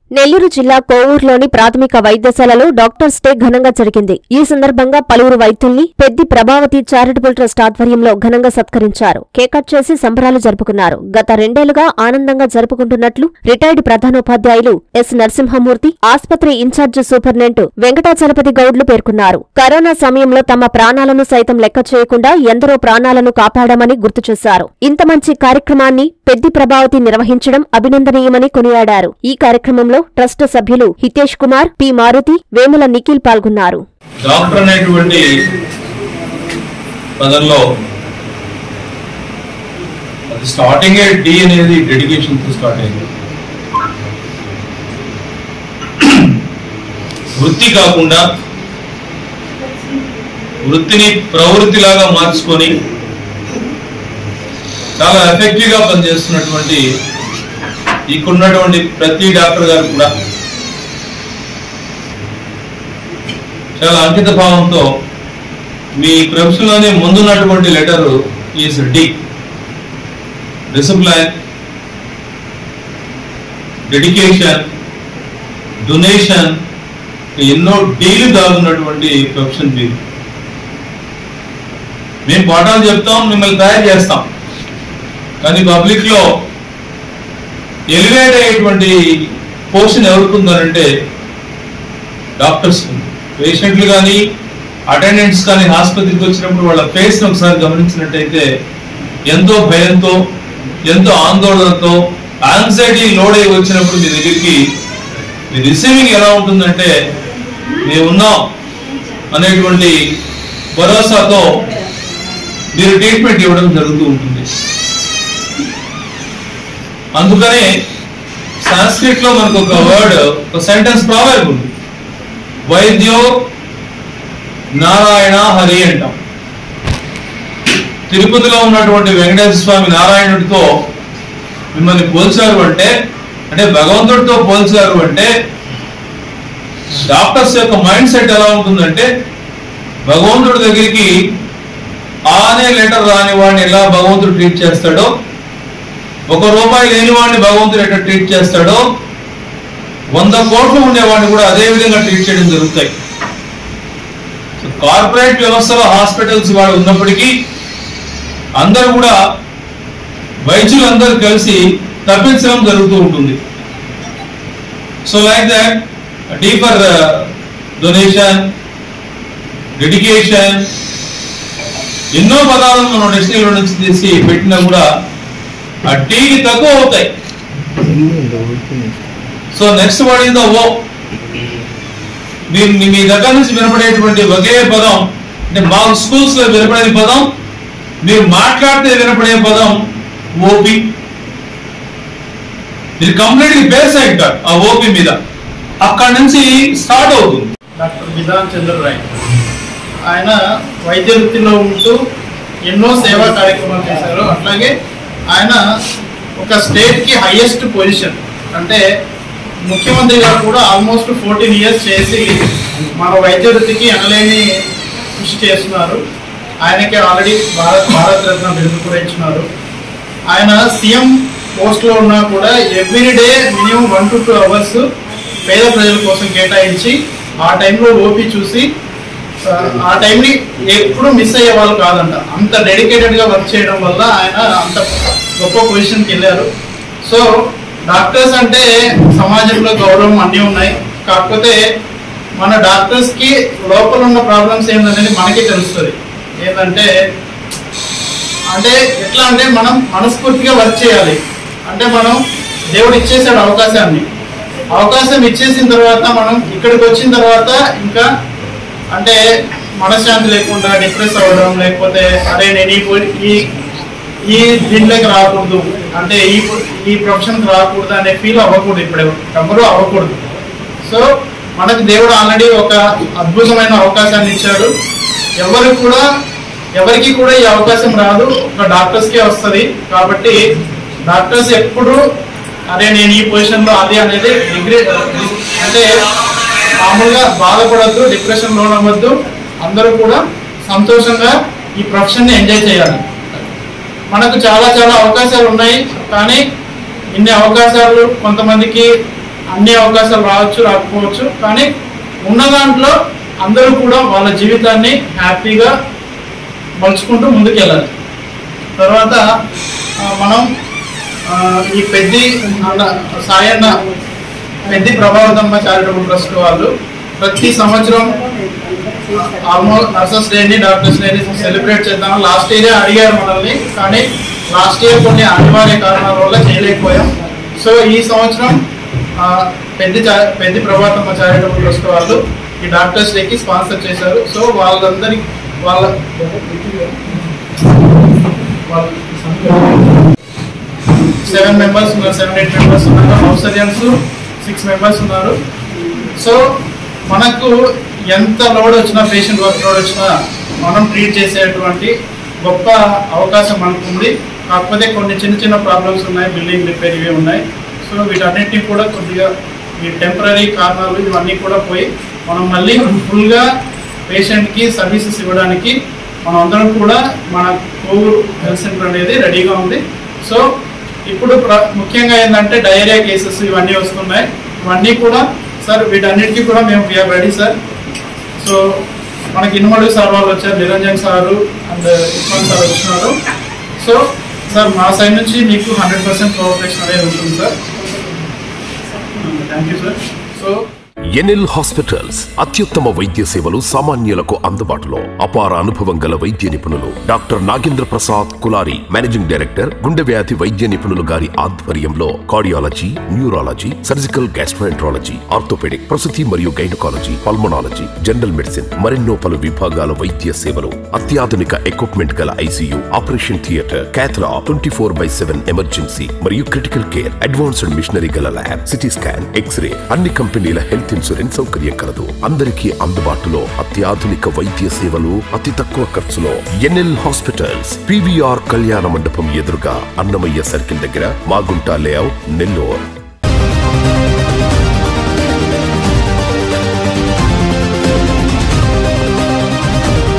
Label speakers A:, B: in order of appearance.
A: నెల్లూరు జిల్లా కోవూరులోని ప్రాథమిక వైద్యశాలలో డాక్టర్స్ డే ఘనంగా జరిగింది. ఈ సందర్భంగా పలువురు వైద్యుల్ని పెద్ది ప్రభావతి చారిటబుల్ ట్రస్ట్ ఆధ్వర్యంలో ఘనంగా సత్కరించారు. కేక్ కట్ చేసి సంబరాలు జరుపుకున్నారు. గత 2 ఏళ్లుగా ఆనందంగా జరుపుకుంటున్నట్లు రిటైర్డ్ ప్రధానోపాధ్యాయులు ఎస్ నరసింహమూర్తి, ఆస్పత్రి ఇన్ఛార్జ్ సూపరింటెండెంట్ వెంకటాచలపతి గౌడ్లు పేర్కొన్నారు. కరోనా సమయంలో తమ ప్రాణాలను సైతం లెక్క చేయకుండా ఎందరో ప్రాణాలను కాపాడామని గుర్తు చేశారు. ఇంత మంచి కార్యక్రమాన్ని పెద్ది ప్రభావతి నిర్వహించడం అభినందనీయమని కొనియాడారు. ఈ కార్యక్రమంలో ట్రస్ట్ సభ్యులు హితేష్ కుమార్, పి మారుతి, వేముల నిఖిల్ పాల్గొన్నారు.
B: డాక్టర్ అనేటువంటి పదంలో అది స్టార్టింగ్ డి అనేది డెడికేషన్ తో స్టార్ట్ అయింది. వృత్తి కాకుండా వృత్తిని ప్రవృత్తిలాగా మార్చుకొని చాలా ఎఫెక్టివ్ గా పనిచేస్తున్నటువంటి ఇక్కడున్నటువంటి ప్రతి డాక్టర్ గారు కూడా చాలా అంకిత భావంతో మీ ప్రొఫెషన్ లోనే ముందున్నటువంటి letter is D, discipline, dedication, donation, ఎన్నో డీలు దాగున్నటువంటి ప్రొఫెషన్ మీరు. మేము పాఠాలు చెప్తాం, మిమ్మల్ని తయారు చేస్తాం, కానీ పబ్లిక్ లో ఎలివేట్ అయ్యేటువంటి పోర్షన్ ఎవరికి ఉందనంటే డాక్టర్స్. పేషెంట్లు కానీ అటెండెంట్స్ కానీ ఆసుపత్రికి వచ్చినప్పుడు వాళ్ళ ఫేస్ ఒకసారి గమనించినట్టయితే ఎంతో భయంతో, ఎంతో ఆందోళనతో, యాంగ్జైటీ లోడ్ అయి వచ్చినప్పుడు మీ దగ్గరికి మీ రిసీవింగ్ ఎలా ఉంటుందంటే మేమున్నాం అనేటువంటి భరోసాతో మీరు ట్రీట్మెంట్ ఇవ్వడం జరుగుతూ ఉంటుంది. అందుకనే సంస్కృత్ లో మనకు ఒక వర్డ్, ఒక సెంటెన్స్ ప్రావర్బ్ ఉంది, వైద్యో నారాయణ హరి అంటాం. తిరుపతిలో ఉన్నటువంటి వెంకటేశ్వర స్వామి నారాయణుడితో మిమ్మల్ని పోల్చారు అంటే భగవంతుడితో పోల్చారు అంటే డాక్టర్స్ యొక్క మైండ్ సెట్ ఎలా ఉంటుందంటే భగవంతుడి దగ్గరికి ఆనే లెటర్ రాని వాడిని ఎలా భగవంతుడు ట్రీట్ చేస్తాడో, 1 రూపాయి లేని వాడిని భగవంతుడు ఎట్లా ట్రీట్ చేస్తాడో 100 కోట్లు ఉండేవాడిని కూడా అదే విధంగా ట్రీట్ చేయడం జరుగుతాయి. కార్పొరేట్ వ్యవస్థలో హాస్పిటల్స్ వాళ్ళు ఉన్నప్పటికీ అందరూ కూడా వైద్యులు అందరూ కలిసి తప్పించడం జరుగుతూ ఉంటుంది. So like that deeper donation, dedication, ఎన్నో పదాలను మనం డిక్షనరీలో నుంచి తీసి పెట్టినా కూడా ఆ టీకి తక్కువ అవుతాయి. So next word is the O. మీ దగ్గర నుంచి వినపడేటువంటి ఒకే పదం, అంటే మా స్కూల్స్ లో వినపడే పదం, మీరు మాట్లాడితే వినపడే పదం ఓపి. ఇది కంప్లీట్లీ బేస్ అయింటారు ఆ ఓపి మీద. అక్కడి నుంచి స్టార్ట్ అవుతుంది.
C: డాక్టర్ విధాన్ చంద్రరాయ్ ఆయన వైద్య వృత్తిలో ఉంటూ ఎన్నో సేవా కార్యక్రమాలు చేశారు. అట్లాగే ఆయన ఒక స్టేట్కి హైయెస్ట్ పొజిషన్, అంటే ముఖ్యమంత్రి గారు కూడా ఆల్మోస్ట్ 14 ఇయర్స్ చేసి మన వైద్య వృత్తికి అనలేని కృషి చేస్తున్నారు. ఆయనకి ఆల్రెడీ భారత రత్న బిరుదు కూడా ఇచ్చినారు. ఆయన సీఎం పోస్ట్లో ఉన్నా కూడా ఎవ్రీడే మినిమం 1 to 2 అవర్స్ పేద ప్రజల కోసం కేటాయించి ఆ టైంలో ఓపీ చూసి ఆ టైంని ఎప్పుడు మిస్ అయ్యే వాళ్ళు కాదంట. అంత డెడికేటెడ్గా వర్క్ చేయడం వల్ల ఆయన అంత గొప్ప పొజిషన్కి వెళ్ళారు. సో డాక్టర్స్ అంటే సమాజంలో గౌరవం అన్నీ ఉన్నాయి. కాకపోతే మన డాక్టర్స్కి లోపల ఉన్న ప్రాబ్లమ్స్ ఏంటనేది మనకే తెలుస్తుంది. ఏంటంటే ఎట్లా అంటే మనం మనస్ఫూర్తిగా వర్క్ చేయాలి. అంటే మనం దేవుడు ఇచ్చేసాడు అవకాశం ఇచ్చేసిన తర్వాత మనం ఇక్కడికి వచ్చిన తర్వాత ఇంకా అంటే మనశ్శాంతి లేకుండా డిప్రెస్ అవ్వడం, లేకపోతే అరే నేను ఈ దీంట్లోకి రాకూడదు, అంటే ఈ ప్రొఫెషన్కి రాకూడదు అనే ఫీల్ అవ్వకూడదు. ఇప్పుడు ఎవరు అవ్వకూడదు. సో మనకు దేవుడు ఆల్రెడీ ఒక అద్భుతమైన అవకాశాన్ని ఇచ్చాడు. ఎవరికి కూడా ఈ అవకాశం రాదు, ఒక డాక్టర్స్కే వస్తుంది. కాబట్టి డాక్టర్స్ ఎప్పుడు అరే నేను ఈ పొజిషన్లో అది అనేది అంటే మామూలుగా బాధపడద్దు, డిప్రెషన్ లోన్ అవ్వద్దు. అందరూ కూడా సంతోషంగా ఈ ప్రొఫెషన్ని ఎంజాయ్ చేయాలి. మనకు చాలా అవకాశాలు ఉన్నాయి, కానీ ఇన్ని అవకాశాలు కొంతమందికి అన్ని అవకాశాలు రావచ్చు రాకపోవచ్చు, కానీ ఉన్న దాంట్లో అందరూ కూడా వాళ్ళ జీవితాన్ని హ్యాపీగా మలుచుకుంటూ ముందుకెళ్ళాలి. తర్వాత మనం ఈ పెద్ది సాయన్న పెద్ది ప్రభావతమ్మ చారిటబుల్ ట్రస్ట్ వాళ్ళు ప్రతి సంవత్సరం ఆల్మోస్ట్ నర్సెస్ డేని డాక్టర్స్ డేని సెలబ్రేట్ చేద్దాం. లాస్ట్ ఇయర్ అడిగారు మనల్ని, కానీ లాస్ట్ ఇయర్ కొన్ని అనివార్య కారణాల వల్ల చేయలేకపోయాం. సో ఈ సంవత్సరం పెద్ది ప్రభావతమ్మ చారిటబుల్ ట్రస్ట్ వాళ్ళు ఈ డాక్టర్స్ డేకి స్పాన్సర్ చేశారు. సో వాళ్ళందరికీ వాళ్ళ 7 మెంబర్స్ ఉన్నారు, 7-8 మెంబర్స్ ఉన్నారు, హౌస్ సర్జన్స్ 6 మెంబర్స్ ఉన్నారు. సో మనకు ఎంత లోడ్ వచ్చినా, పేషెంట్ వర్క్ లోడ్ వచ్చినా మనం ట్రీట్ చేసేటువంటి గొప్ప అవకాశం మనకు ఉంది. కాకపోతే కొన్ని చిన్న చిన్న ప్రాబ్లమ్స్ ఉన్నాయి, బిల్డింగ్ రిపేర్ ఇవి ఉన్నాయి. సో వీటన్నిటిని కూడా కొద్దిగా ఈ టెంపరీ కారణాలు ఇవన్నీ కూడా పోయి మనం మళ్ళీ ఫుల్గా పేషెంట్కి సర్వీసెస్ ఇవ్వడానికి మనం అందరం కూడా మన కోవూరు హెల్త్ సెంటర్ అనేది రెడీగా ఉంది. సో ఇప్పుడు ముఖ్యంగా ఏంటంటే డయేరియా కేసెస్ ఇవన్నీ వస్తున్నాయి. ఇవన్నీ కూడా సార్ వీటన్నిటికీ కూడా మేము వీఆర్ రెడీ సార్. సో మనకి ఇనుమడుగు సార్ వాళ్ళు వచ్చారు, Niranjan sir and Isman sir వచ్చినారు. సో సార్ మా సైడ్ నుంచి మీకు 100% కోఆపరేషన్ అనేది ఉంటుంది sir. Thank you sir. So
D: NL hospitals అత్యుత్తమ వైద్య సేవలు సామాన్యులకు అందుబాటులో. అపార అనుభవం గల వైద్య నిపుణులు doctor Nagendra Prasad Kulari, managing director, గుండె వ్యాధి వైద్య నిపుణులు గారి ఆధ్వర్యంలో cardiology, neurology, surgical gastroenterology, orthopaedic, ప్రసూతి మరియు గైనకాలజీ, పల్మనాలజీ, జనరల్ మెడిసిన్ మరెన్నో పలు విభాగాల వైద్య సేవలు. అత్యాధునిక ఎక్విప్మెంట్ గల ICU, operation theatre, cath lab, 24/7 emergency మరియు క్రిటికల్ కేర్, అడ్వాన్స్డ్ మిషనరీ గల ల్యాబ్, సిటీ స్కాన్, ఎక్స్రే, అన్ని కంపెనీల హెల్త్ ఇన్సూరెన్స్ సౌకర్యం కలదు. అందరికీ అందుబాటులో అత్యాధునిక వైద్య సేవలు అతి తక్కువ ఖర్చులో. ఎన్ఎల్ హాస్పిటల్స్, పివిఆర్ కళ్యాణ మండపం ఎదురుగా, అన్నమయ్య సర్కిల్ దగ్గర, మాగుంట లేఅవుట్, నెల్లూరు.